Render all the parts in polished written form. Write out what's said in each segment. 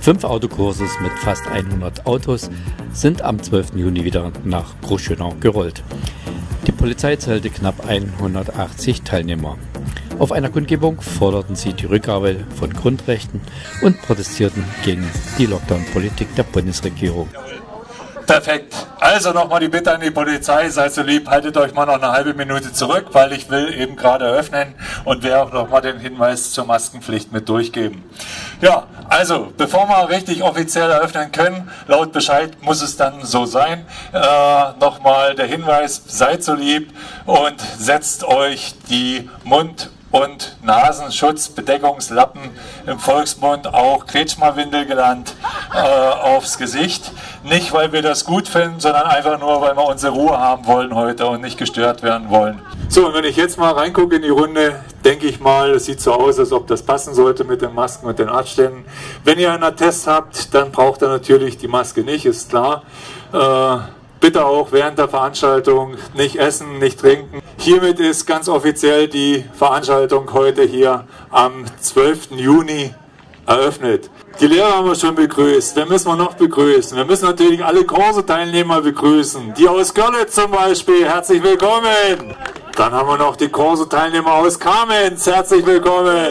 5 Autokurse mit fast 100 Autos sind am 12. Juni wieder nach Großschönau gerollt. Die Polizei zählte knapp 180 Teilnehmer. Auf einer Kundgebung forderten sie die Rückgabe von Grundrechten und protestierten gegen die Lockdown-Politik der Bundesregierung. Perfekt. Also nochmal die Bitte an die Polizei, seid so lieb, haltet euch mal noch eine halbe Minute zurück, weil ich will eben gerade eröffnen und werde auch nochmal den Hinweis zur Maskenpflicht mit durchgeben. Ja, also bevor wir richtig offiziell eröffnen können, laut Bescheid muss es dann so sein. Nochmal der Hinweis, seid so lieb und setzt euch die Mund- und Nasenschutzbedeckungslappen, im Volksmund auch Kretschmerwindel genannt, aufs Gesicht. Nicht, weil wir das gut finden, sondern einfach nur, weil wir unsere Ruhe haben wollen heute und nicht gestört werden wollen. So, und wenn ich jetzt mal reingucke in die Runde, denke ich mal, es sieht so aus, als ob das passen sollte mit den Masken und den Abständen. Wenn ihr einen Attest habt, dann braucht ihr natürlich die Maske nicht, ist klar. Bitte auch während der Veranstaltung nicht essen, nicht trinken. Hiermit ist ganz offiziell die Veranstaltung heute hier am 12. Juni eröffnet. Die Lehrer haben wir schon begrüßt. Wen müssen wir noch begrüßen? Wir müssen natürlich alle Kurse-Teilnehmer begrüßen. Die aus Görlitz zum Beispiel, herzlich willkommen. Dann haben wir noch die Kurse-Teilnehmer aus Kamenz, herzlich willkommen.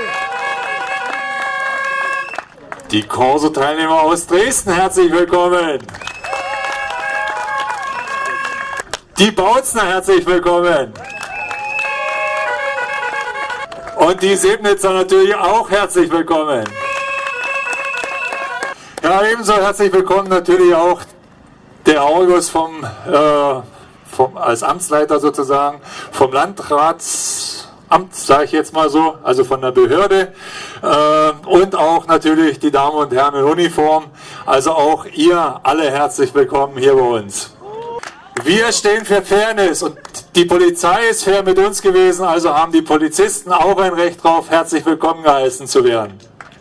Die Kurse-Teilnehmer aus Dresden, herzlich willkommen. Die Bautzner, herzlich willkommen. Und die Sebnitzer natürlich auch herzlich willkommen. Ja, ebenso herzlich willkommen natürlich auch der August als Amtsleiter sozusagen, vom Landratsamt, sage ich jetzt mal so, also von der Behörde. Und auch natürlich die Damen und Herren in Uniform. Also auch ihr alle herzlich willkommen hier bei uns. Wir stehen für Fairness und die Polizei ist fair mit uns gewesen, also haben die Polizisten auch ein Recht drauf, herzlich willkommen geheißen zu werden.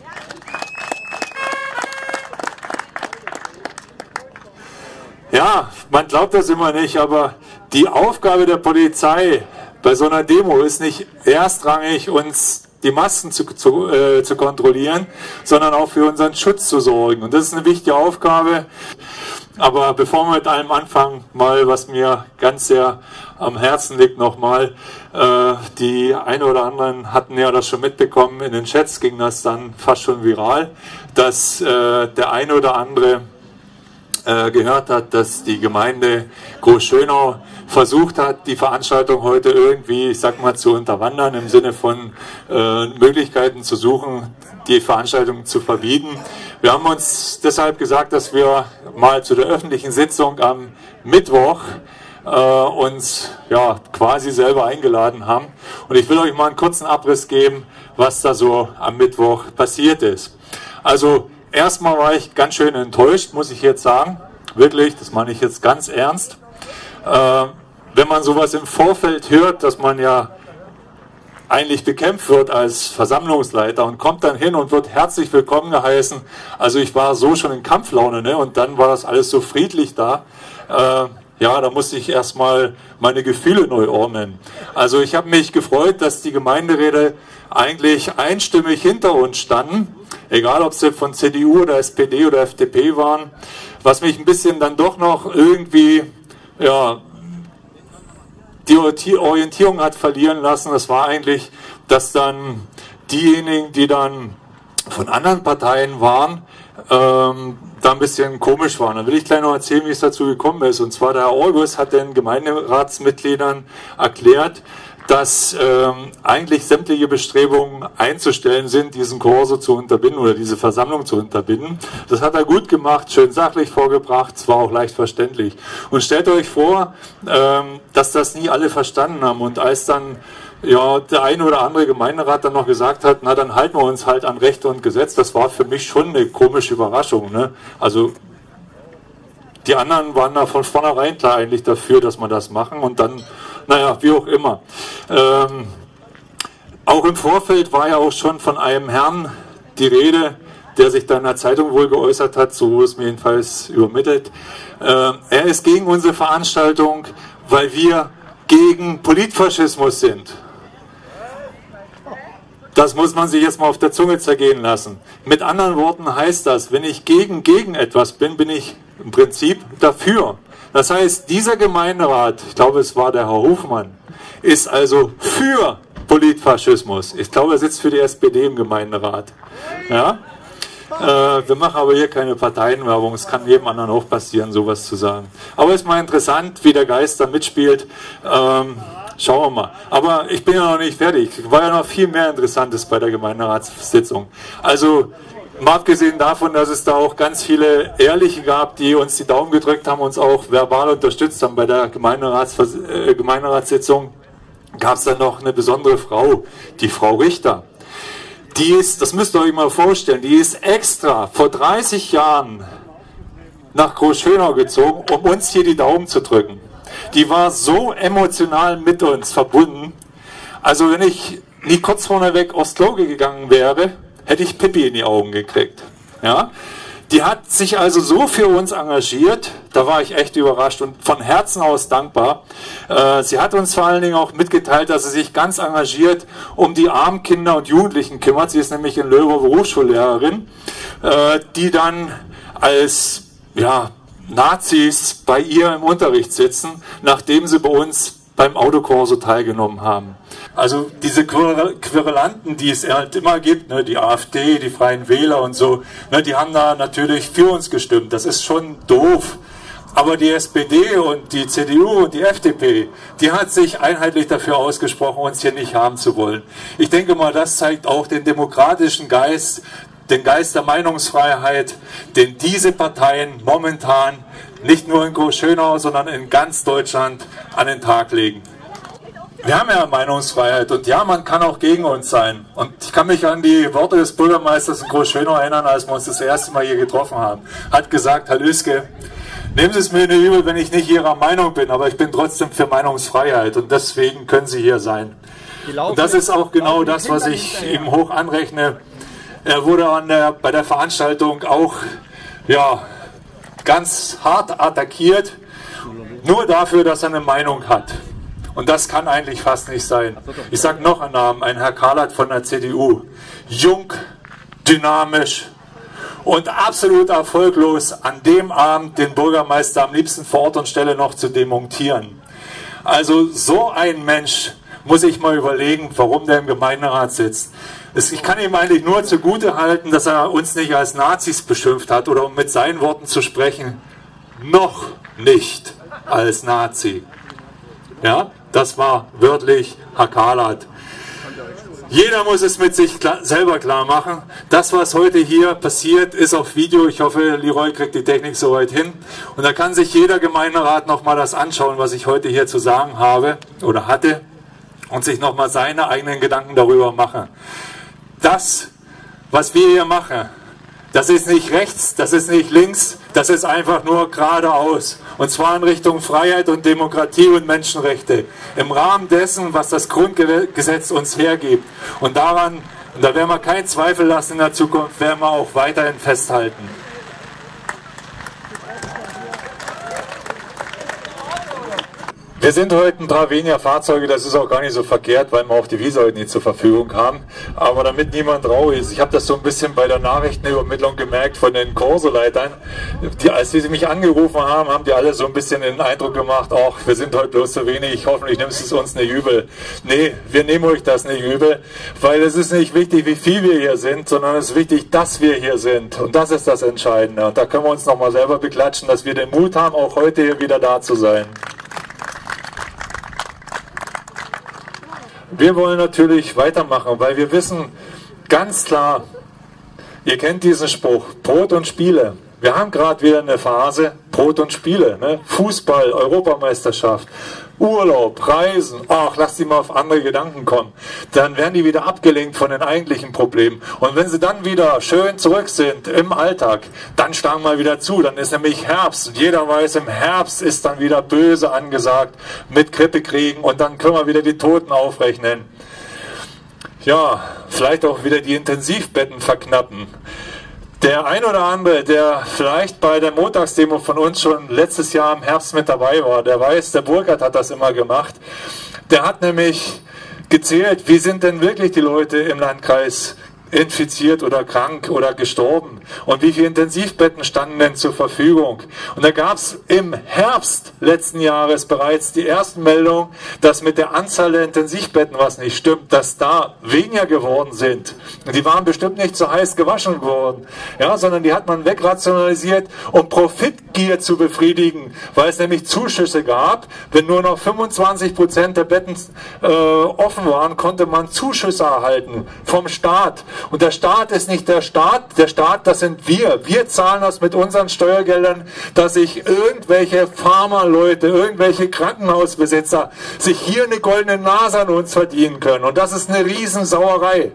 Ja, man glaubt das immer nicht, aber die Aufgabe der Polizei bei so einer Demo ist nicht erstrangig, uns die Masken zu kontrollieren, sondern auch für unseren Schutz zu sorgen. Und das ist eine wichtige Aufgabe. Aber bevor wir mit allem anfangen, mal was mir ganz sehr am Herzen liegt nochmal, die einen oder anderen hatten ja das schon mitbekommen, in den Chats ging das dann fast schon viral, dass der eine oder andere gehört hat, dass die Gemeinde Großschönau versucht hat, die Veranstaltung heute irgendwie, ich sag mal, zu unterwandern, im Sinne von Möglichkeiten zu suchen, die Veranstaltung zu verbieten. Wir haben uns deshalb gesagt, dass wir mal zu der öffentlichen Sitzung am Mittwoch uns ja quasi selber eingeladen haben. Und ich will euch mal einen kurzen Abriss geben, was da so am Mittwoch passiert ist. Also erstmal war ich ganz schön enttäuscht, muss ich jetzt sagen. Wirklich, das meine ich jetzt ganz ernst. Wenn man sowas im Vorfeld hört, dass man ja eigentlich bekämpft wird als Versammlungsleiter und kommt dann hin und wird herzlich willkommen geheißen. Also ich war so schon in Kampflaune, ne? Und dann war das alles so friedlich da. Ja, da musste ich erstmal meine Gefühle neu ordnen. Also ich habe mich gefreut, dass die Gemeinderäte eigentlich einstimmig hinter uns standen, egal ob sie von CDU oder SPD oder FDP waren. Was mich ein bisschen dann doch noch irgendwie, ja, die Orientierung hat verlieren lassen, das war eigentlich, dass dann diejenigen, die dann von anderen Parteien waren, da ein bisschen komisch waren. Dann will ich gleich noch erzählen, wie es dazu gekommen ist. Und zwar der Herr August hat den Gemeinderatsmitgliedern erklärt, dass eigentlich sämtliche Bestrebungen einzustellen sind, diesen Korso zu unterbinden oder diese Versammlung zu unterbinden. Das hat er gut gemacht, schön sachlich vorgebracht, es war auch leicht verständlich. Und stellt euch vor, dass das nie alle verstanden haben. Und als dann ja, der eine oder andere Gemeinderat dann noch gesagt hat, na dann halten wir uns halt an Recht und Gesetz, das war für mich schon eine komische Überraschung. Ne? Also die anderen waren da von vornherein klar eigentlich dafür, dass wir das machen und dann, naja, wie auch immer. Auch im Vorfeld war ja auch schon von einem Herrn die Rede, der sich da in der Zeitung wohl geäußert hat, so wurde es mir jedenfalls übermittelt. Er ist gegen unsere Veranstaltung, weil wir gegen Politfaschismus sind. Das muss man sich jetzt mal auf der Zunge zergehen lassen. Mit anderen Worten heißt das, wenn ich gegen etwas bin, bin ich im Prinzip dafür. Das heißt, dieser Gemeinderat, ich glaube, es war der Herr Hofmann, ist also für Politfaschismus. Ich glaube, er sitzt für die SPD im Gemeinderat. Ja? Wir machen aber hier keine Parteienwerbung. Es kann jedem anderen auch passieren, sowas zu sagen. Aber es ist mal interessant, wie der Geist da mitspielt. Schauen wir mal. Aber ich bin ja noch nicht fertig. War ja noch viel mehr Interessantes bei der Gemeinderatssitzung. Also, mal abgesehen davon, dass es da auch ganz viele Ehrliche gab, die uns die Daumen gedrückt haben, uns auch verbal unterstützt haben bei der Gemeinderatssitzung, gab es dann noch eine besondere Frau, die Frau Richter. Die ist, das müsst ihr euch mal vorstellen, die ist extra vor 30 Jahren nach Großschönau gezogen, um uns hier die Daumen zu drücken. Die war so emotional mit uns verbunden. Also wenn ich nie kurz vorneweg aufs Klo gegangen wäre, hätte ich Pipi in die Augen gekriegt. Ja? Die hat sich also so für uns engagiert, da war ich echt überrascht und von Herzen aus dankbar. Sie hat uns vor allen Dingen auch mitgeteilt, dass sie sich ganz engagiert um die armen Kinder und Jugendlichen kümmert. Sie ist nämlich in Löwe Berufsschullehrerin, die dann als Nazis bei ihr im Unterricht sitzen, nachdem sie bei uns beim Autokorso teilgenommen haben. Also diese Querulanten, die es halt immer gibt, ne, die AfD, die Freien Wähler und so, ne, die haben da natürlich für uns gestimmt. Das ist schon doof. Aber die SPD und die CDU und die FDP, die hat sich einheitlich dafür ausgesprochen, uns hier nicht haben zu wollen. Ich denke mal, das zeigt auch den demokratischen Geist, den Geist der Meinungsfreiheit, den diese Parteien momentan nicht nur in Großschönau, sondern in ganz Deutschland an den Tag legen. Wir haben ja Meinungsfreiheit und ja, man kann auch gegen uns sein. Und ich kann mich an die Worte des Bürgermeisters in Großschönau erinnern, als wir uns das erste Mal hier getroffen haben. Hat gesagt, Herr Lüske, nehmen Sie es mir nicht übel, wenn ich nicht Ihrer Meinung bin, aber ich bin trotzdem für Meinungsfreiheit und deswegen können Sie hier sein. Und das ist auch genau das, was ich ihm hoch anrechne. Er wurde bei der Veranstaltung auch ganz hart attackiert, nur dafür, dass er eine Meinung hat. Und das kann eigentlich fast nicht sein. Ich sage noch einen Namen, ein Herr Karlat von der CDU. Jung, dynamisch und absolut erfolglos, an dem Abend den Bürgermeister am liebsten vor Ort und Stelle noch zu demontieren. Also so ein Mensch muss ich mal überlegen, warum der im Gemeinderat sitzt. Ich kann ihm eigentlich nur zugute halten, dass er uns nicht als Nazis beschimpft hat oder um mit seinen Worten zu sprechen, noch nicht als Nazi. Ja, das war wörtlich Herr Karlat. Jeder muss es mit sich selber klar machen. Das, was heute hier passiert, ist auf Video. Ich hoffe, Leroy kriegt die Technik soweit hin. Und da kann sich jeder Gemeinderat nochmal das anschauen, was ich heute hier zu sagen habe oder hatte und sich nochmal seine eigenen Gedanken darüber machen. Das, was wir hier machen, das ist nicht rechts, das ist nicht links, das ist einfach nur geradeaus. Und zwar in Richtung Freiheit und Demokratie und Menschenrechte. Im Rahmen dessen, was das Grundgesetz uns hergibt. Und daran, und da werden wir keinen Zweifel lassen in der Zukunft, werden wir auch weiterhin festhalten. Wir sind heute ein paar weniger Fahrzeuge, das ist auch gar nicht so verkehrt, weil wir auch die Wiese heute nicht zur Verfügung haben. Aber damit niemand traurig ist, ich habe das so ein bisschen bei der Nachrichtenübermittlung gemerkt von den Kursoleitern. Als sie mich angerufen haben, haben die alle so ein bisschen den Eindruck gemacht, ach, wir sind heute bloß zu wenig, hoffentlich nimmst du es uns nicht übel. Nee, wir nehmen euch das nicht übel, weil es ist nicht wichtig, wie viel wir hier sind, sondern es ist wichtig, dass wir hier sind. Und das ist das Entscheidende. Und da können wir uns nochmal selber beklatschen, dass wir den Mut haben, auch heute hier wieder da zu sein. Wir wollen natürlich weitermachen, weil wir wissen ganz klar, ihr kennt diesen Spruch, Brot und Spiele. Wir haben gerade wieder eine Phase, Brot und Spiele, ne? Fußball, Europameisterschaft, Urlaub, Reisen, ach, lass die mal auf andere Gedanken kommen. Dann werden die wieder abgelenkt von den eigentlichen Problemen. Und wenn sie dann wieder schön zurück sind im Alltag, dann schlagen wir wieder zu. Dann ist nämlich Herbst und jeder weiß, im Herbst ist dann wieder böse angesagt mit Grippekriegen und dann können wir wieder die Toten aufrechnen. Ja, vielleicht auch wieder die Intensivbetten verknappen. Der ein oder andere, der vielleicht bei der Montagsdemo von uns schon letztes Jahr im Herbst mit dabei war, der weiß, der Burkhard hat das immer gemacht. Der hat nämlich gezählt, wie sind denn wirklich die Leute im Landkreis infiziert oder krank oder gestorben und wie viele Intensivbetten standen denn zur Verfügung. Und da gab es im Herbst letzten Jahres bereits die ersten Meldungen, dass mit der Anzahl der Intensivbetten was nicht stimmt, dass da weniger geworden sind. Und die waren bestimmt nicht so heiß gewaschen geworden, ja, sondern die hat man wegrationalisiert, um Profitgier zu befriedigen, weil es nämlich Zuschüsse gab. Wenn nur noch 25% der Betten offen waren, konnte man Zuschüsse erhalten vom Staat. Und der Staat ist nicht der Staat, das sind wir. Wir zahlen das mit unseren Steuergeldern, dass sich irgendwelche Pharma-Leute, irgendwelche Krankenhausbesitzer sich hier eine goldene Nase an uns verdienen können. Und das ist eine Riesensauerei.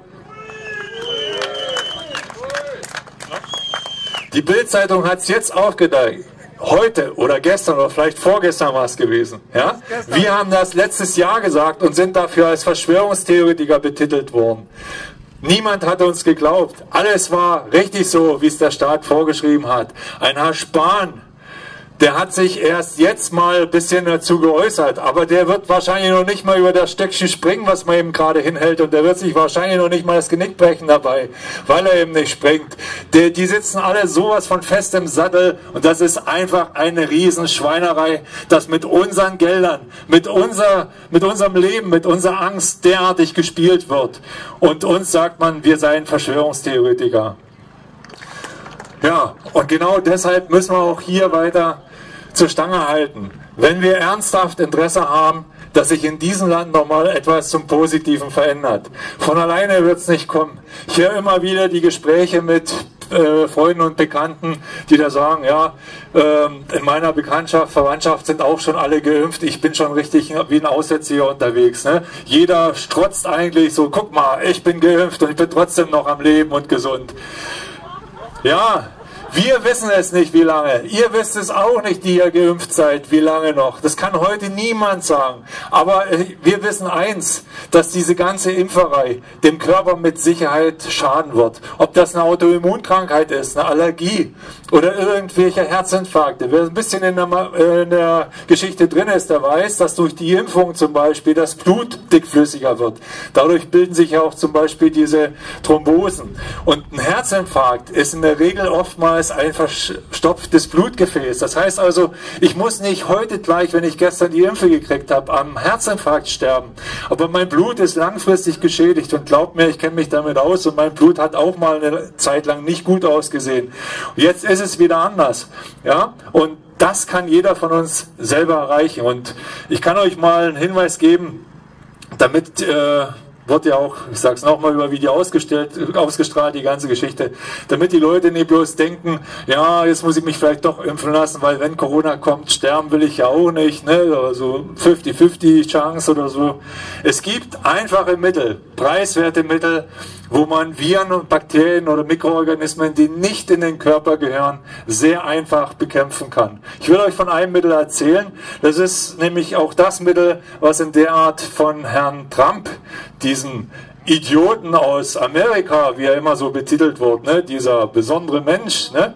Die Bild-Zeitung hat es jetzt auch gedacht. Heute oder gestern oder vielleicht vorgestern war es gewesen. Ja? Wir haben das letztes Jahr gesagt und sind dafür als Verschwörungstheoretiker betitelt worden. Niemand hat uns geglaubt. Alles war richtig so, wie es der Staat vorgeschrieben hat. Ein Herr Spahn, der hat sich erst jetzt mal ein bisschen dazu geäußert, aber der wird wahrscheinlich noch nicht mal über das Stöckchen springen, was man eben gerade hinhält, und der wird sich wahrscheinlich noch nicht mal das Genick brechen dabei, weil er eben nicht springt. Die sitzen alle sowas von fest im Sattel, und das ist einfach eine Riesenschweinerei, dass mit unseren Geldern, mit unserem Leben, mit unserer Angst derartig gespielt wird. Und uns sagt man, wir seien Verschwörungstheoretiker. Ja, und genau deshalb müssen wir auch hier weiter zur Stange halten. Wenn wir ernsthaft Interesse haben, dass sich in diesem Land nochmal etwas zum Positiven verändert. Von alleine wird es nicht kommen. Ich höre immer wieder die Gespräche mit Freunden und Bekannten, die da sagen, ja, in meiner Bekanntschaft, Verwandtschaft sind auch schon alle geimpft, ich bin schon richtig wie ein Aussätziger unterwegs. Ne? Jeder strotzt eigentlich so, guck mal, ich bin geimpft und ich bin trotzdem noch am Leben und gesund. Ja, wir wissen es nicht, wie lange. Ihr wisst es auch nicht, die ihr geimpft seid, wie lange noch. Das kann heute niemand sagen. Aber wir wissen eins, dass diese ganze Impferei dem Körper mit Sicherheit schaden wird. Ob das eine Autoimmunkrankheit ist, eine Allergie oder irgendwelche Herzinfarkte. Wer ein bisschen in der Geschichte drin ist, der weiß, dass durch die Impfung zum Beispiel das Blut dickflüssiger wird. Dadurch bilden sich ja auch zum Beispiel diese Thrombosen. Und ein Herzinfarkt ist in der Regel oftmals ein verstopftes Blutgefäß. Das heißt also, ich muss nicht heute gleich, wenn ich gestern die Impfe gekriegt habe, am Herzinfarkt sterben. Aber mein Blut ist langfristig geschädigt, und glaubt mir, ich kenne mich damit aus, und mein Blut hat auch mal eine Zeit lang nicht gut ausgesehen. Und jetzt ist es wieder anders. Ja? Und das kann jeder von uns selber erreichen. Und ich kann euch mal einen Hinweis geben, damit wird ja auch, ich sage es nochmal, über Video ausgestrahlt, die ganze Geschichte, damit die Leute nicht bloß denken, ja, jetzt muss ich mich vielleicht doch impfen lassen, weil wenn Corona kommt, sterben will ich ja auch nicht, ne? Oder so 50-50 Chance oder so. Es gibt einfache Mittel, preiswerte Mittel, wo man Viren und Bakterien oder Mikroorganismen, die nicht in den Körper gehören, sehr einfach bekämpfen kann. Ich will euch von einem Mittel erzählen. Das ist nämlich auch das Mittel, was in der Art von Herrn Trump, diesen Idioten aus Amerika, wie er immer so betitelt wird, ne? Dieser besondere Mensch, ne?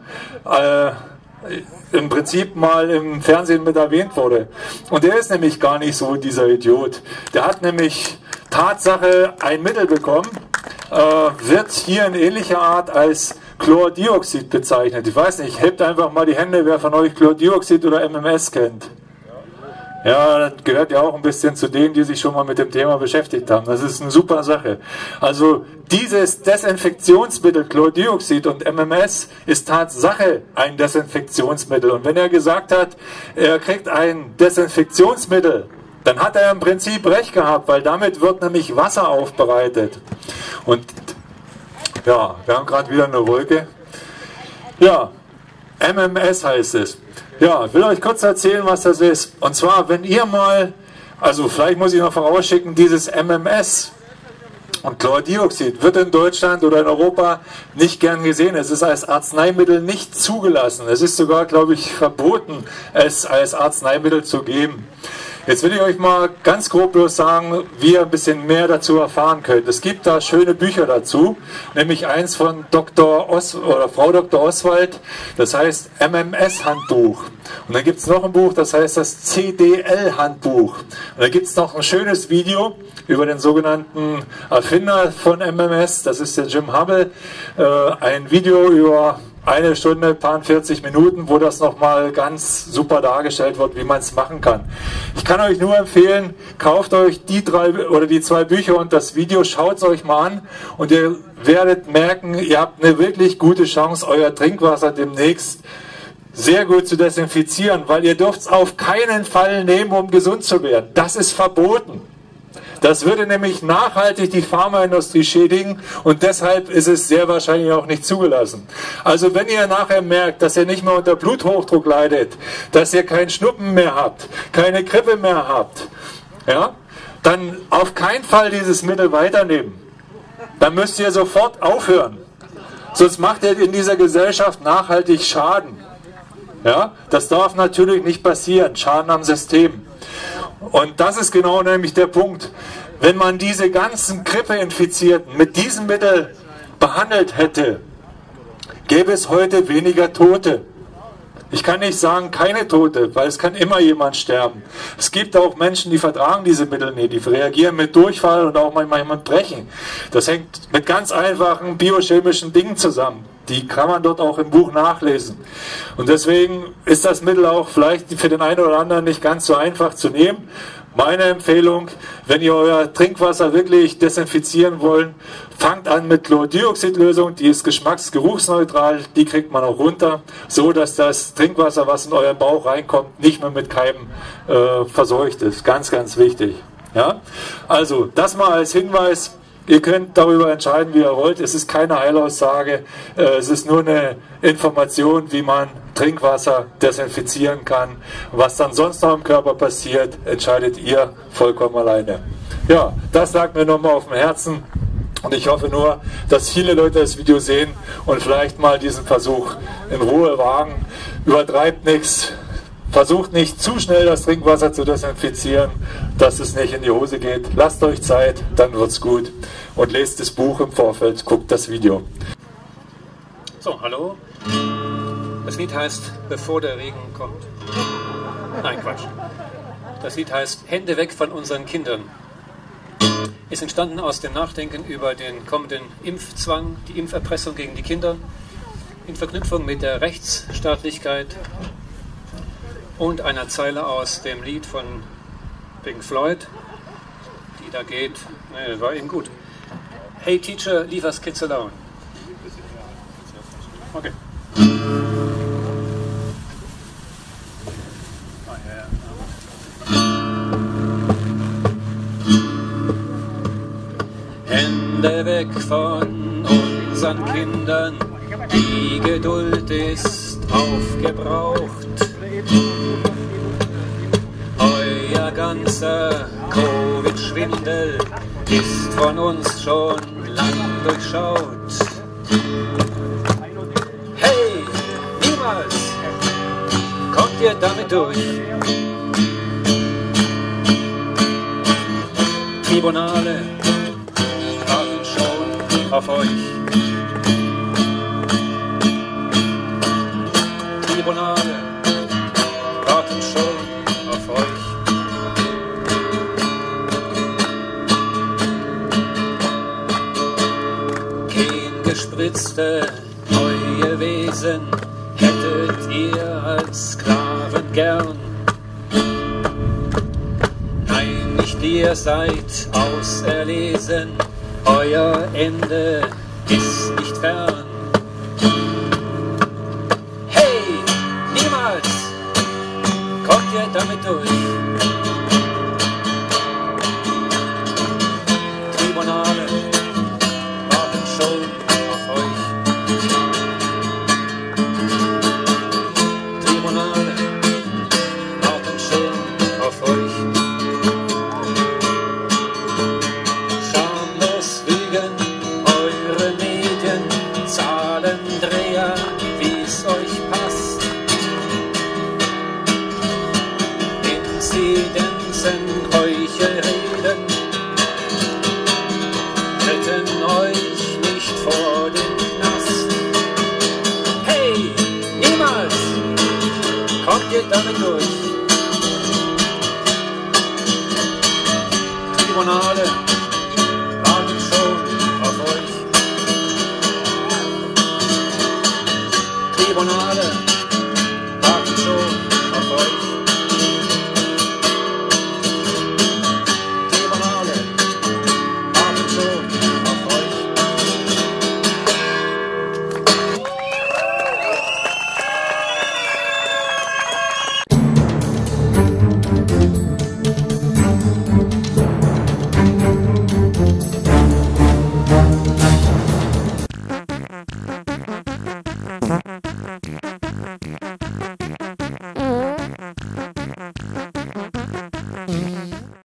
Im Prinzip mal im Fernsehen mit erwähnt wurde. Und der ist nämlich gar nicht so dieser Idiot. Der hat nämlich Tatsache ein Mittel bekommen, wird hier in ähnlicher Art als Chlordioxid bezeichnet. Ich weiß nicht, hebt einfach mal die Hände, wer von euch Chlordioxid oder MMS kennt. Ja, das gehört ja auch ein bisschen zu denen, die sich schon mal mit dem Thema beschäftigt haben. Das ist eine super Sache. Also dieses Desinfektionsmittel Chlordioxid und MMS ist Tatsache ein Desinfektionsmittel. Und wenn er gesagt hat, er kriegt ein Desinfektionsmittel, dann hat er im Prinzip recht gehabt, weil damit wird nämlich Wasser aufbereitet. Und ja, wir haben gerade wieder eine Wolke. Ja, MMS heißt es. Ja, ich will euch kurz erzählen, was das ist. Und zwar, wenn ihr mal, also vielleicht muss ich noch vorausschicken, dieses MMS und Chlordioxid wird in Deutschland oder in Europa nicht gern gesehen. Es ist als Arzneimittel nicht zugelassen. Es ist sogar, glaube ich, verboten, es als Arzneimittel zu geben. Jetzt will ich euch mal ganz grob bloß sagen, wie ihr ein bisschen mehr dazu erfahren könnt. Es gibt da schöne Bücher dazu, nämlich eins von Frau Dr. Oswald, das heißt MMS-Handbuch. Und dann gibt es noch ein Buch, das heißt das CDL-Handbuch. Und dann gibt es noch ein schönes Video über den sogenannten Erfinder von MMS, das ist der Jim Hubble. Ein Video über 1 Stunde, paar 40 Minuten, wo das nochmal ganz super dargestellt wird, wie man es machen kann. Ich kann euch nur empfehlen, kauft euch die 3 oder die 2 Bücher und das Video, schaut es euch mal an und ihr werdet merken, ihr habt eine wirklich gute Chance, euer Trinkwasser demnächst sehr gut zu desinfizieren, weil ihr dürft es auf keinen Fall nehmen, um gesund zu werden. Das ist verboten. Das würde nämlich nachhaltig die Pharmaindustrie schädigen und deshalb ist es sehr wahrscheinlich auch nicht zugelassen. Also wenn ihr nachher merkt, dass ihr nicht mehr unter Bluthochdruck leidet, dass ihr keinen Schnuppen mehr habt, keine Grippe mehr habt, ja, dann auf keinen Fall dieses Mittel weiternehmen. Dann müsst ihr sofort aufhören. Sonst macht ihr in dieser Gesellschaft nachhaltig Schaden. Ja, das darf natürlich nicht passieren. Schaden am System. Und das ist genau nämlich der Punkt. Wenn man diese ganzen Grippeinfizierten mit diesem Mittel behandelt hätte, gäbe es heute weniger Tote. Ich kann nicht sagen, keine Tote, weil es kann immer jemand sterben. Es gibt auch Menschen, die vertragen diese Mittel nicht, die reagieren mit Durchfall und auch manchmal mit Brechen. Das hängt mit ganz einfachen biochemischen Dingen zusammen. Die kann man dort auch im Buch nachlesen. Und deswegen ist das Mittel auch vielleicht für den einen oder anderen nicht ganz so einfach zu nehmen. Meine Empfehlung, wenn ihr euer Trinkwasser wirklich desinfizieren wollt, fangt an mit Chlordioxidlösung, die ist geschmacksgeruchsneutral, die kriegt man auch runter, so dass das Trinkwasser, was in euren Bauch reinkommt, nicht mehr mit Keimen verseucht ist. Ganz, ganz wichtig. Ja? Also, das mal als Hinweis. Ihr könnt darüber entscheiden, wie ihr wollt. Es ist keine Heilaussage. Es ist nur eine Information, wie man Trinkwasser desinfizieren kann. Was dann sonst noch im Körper passiert, entscheidet ihr vollkommen alleine. Ja, das lag mir nochmal auf dem Herzen. Und ich hoffe nur, dass viele Leute das Video sehen und vielleicht mal diesen Versuch in Ruhe wagen. Übertreibt nichts. Versucht nicht zu schnell das Trinkwasser zu desinfizieren, dass es nicht in die Hose geht. Lasst euch Zeit, dann wird's gut. Und lest das Buch im Vorfeld, guckt das Video. So, hallo. Das Lied heißt Bevor der Regen kommt. Nein, Quatsch. Das Lied heißt Hände weg von unseren Kindern. Ist entstanden aus dem Nachdenken über den kommenden Impfzwang, die Impferpressung gegen die Kinder, in Verknüpfung mit der Rechtsstaatlichkeit und einer Zeile aus dem Lied von Pink Floyd, die da geht, war eben gut. Hey Teacher, leave us kids alone. Okay. Hände weg von unseren Kindern, die Geduld ist aufgebraucht. Euer ganzer Covid-Schwindel ist von uns schon lang durchschaut. Hey, niemals kommt ihr damit durch. Tribunale warten schon auf euch. Tribunale warten schon auf euch. Genspritzte neue Wesen hättet ihr als Sklaven gern. Nein, nicht ihr seid auserlesen, euer Ende ist nicht fern. Kommt ihr damit durch? Tribunale warten schon auf euch. Tribunale warten schon auf euch. Schamlos lügen eure Medien, Zahlen drehen. durch.